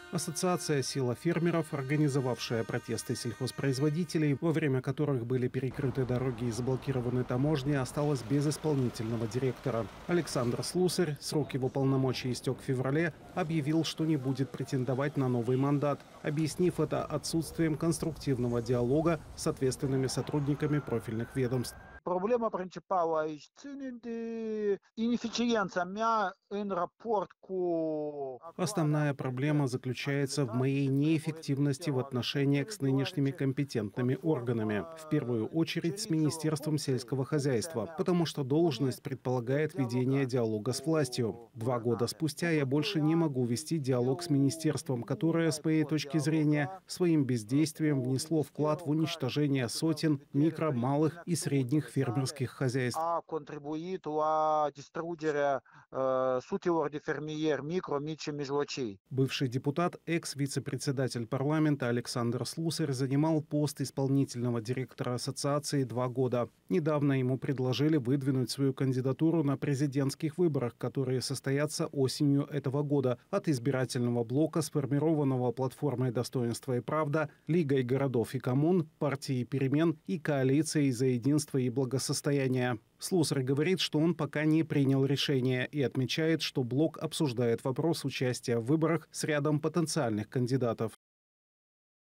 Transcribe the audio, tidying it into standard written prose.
Ассоциация «Сила фермеров», организовавшая протесты сельхозпроизводителей, во время которых были перекрыты дороги и заблокированы таможни, осталась без исполнительного директора. Александр Слусарь, срок его полномочий истек в феврале, объявил, что не будет претендовать на новый мандат, объяснив это отсутствием конструктивного диалога с ответственными сотрудниками профильных ведомств. Problema principală aici ține de ineficiența mea în raport cu... Основная проблема заключается в моей неэффективности в отношениях с нынешними компетентными органами, в первую очередь с Министерством сельского хозяйства, потому что должность предполагает ведение диалога с властью. 2 года спустя я больше не могу вести диалог с министерством, которое, с моей точки зрения, своим бездействием внесло вклад в уничтожение сотен микро, малых и средних фермерских хозяйств. A contribuit la distrugerea sutelor de fermieri micro, mici și mijlocii. Бывший депутат, экс-вице-председатель парламента Александр Слусарь занимал пост исполнительного директора ассоциации 2 года. Недавно ему предложили выдвинуть свою кандидатуру на президентских выборах, которые состоятся осенью этого года, от избирательного блока, сформированного платформой «Достоинство и правда», Лигой городов и коммун, партией перемен и коалицией за единство и благосостояние. Слусарь говорит, что он пока не принял решение и отмечает, что блок обсуждает вопрос участия в выборах с рядом потенциальных кандидатов.